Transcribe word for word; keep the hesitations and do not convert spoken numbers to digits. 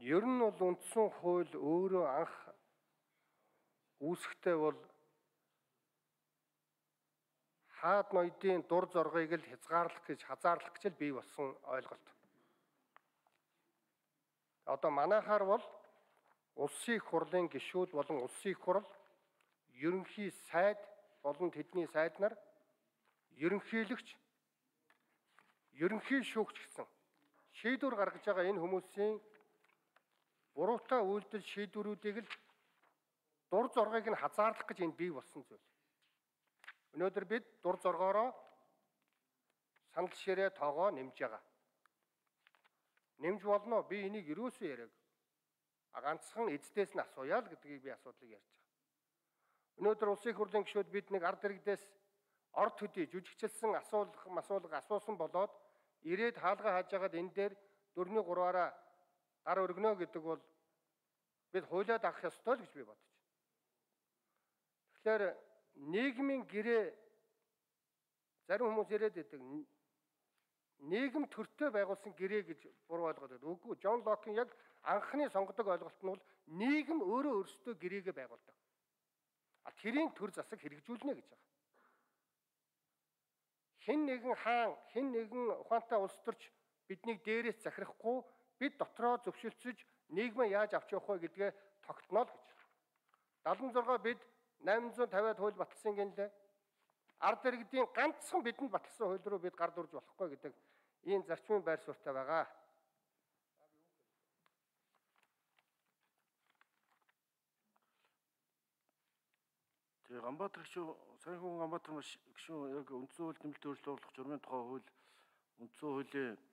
Ер нь бол үндсэн хууль өөрөө анх үүсэхдээ бол хаад ноёдын дур зоргыг л хязгаарлах гэж хазаарлах гэж л бий болсон ойлголт. Одоо манайхаар бол улсын их хурлын гишүүд болон улсын их хурл, ерөнхий сайд болон тэдний сайд нар, ерөнхийлөгч, ерөнхий шүүгч гэсэн шийдвэр гаргаж байгаа энэ хүмүүсийн буруутай үйлдэл шийдвэрүүдийг л дур зоргыг нь хазаарлах гэж энэ бий болсон зүйл. Өнөөдөр бид дур зоргоороо санал ширээ тоогоо нэмж байгаа. Нэмж болно. Би энийг юусоо яриаг. А ганцхан эздээс нь асууя л гэдгийг би асуудлыг ярьж байгаа. Өнөөдөр улсын их хурлын гишүүд бид нэг ард иргэдээс орд төдий жүжигчилсэн асуулах масуулга асуусан болоод ирээд хаалгаа хааж байгаад энэ дээр дөрвний гурваараа гар өргөнө гэдэг бол бид хуулиад авах ёстой л гэж би бодож байна. Тэгэхээр нийгмийн гэрээ зарим хүмүүс яриад байдаг нийгэм төртөө байгуулсан гэрээ гэж буруу ойлгоод байдаг. Үгүй, Джон Локийн яг анхны сонгодог ойлголт нь бол нийгэм өөрөө өөрсдөө гэрээгээ байгуулдаг. А тэрийн төр засаг хэрэгжүүлнэ гэж байгаа. Хэн нэгэн хаан, хэн нэгэн ухаантай улс төрч биднийг дээрээс захирахгүй, бид дотроо зөвшөлтсөж нийгмээ яаж авч явах вэ гэдгээ тогтноо л гэж. дадлан зургаа бид найман зуун тавиад хууль баталсан гэнлээ. Ард иргэдийн ганцхан бидэнд баталсан хууль руу бид гар дурж болохгүй гэдэг ийм зарчмын байр суурьтай байгаа. Тэгээ Ганбаатар гишүүн, сайн хүн Ганбаатар гишүүн яг үндсэн хууль нэмэлт өөрчлөлт оруулах журмын тухай хууль үндсэн хуулийн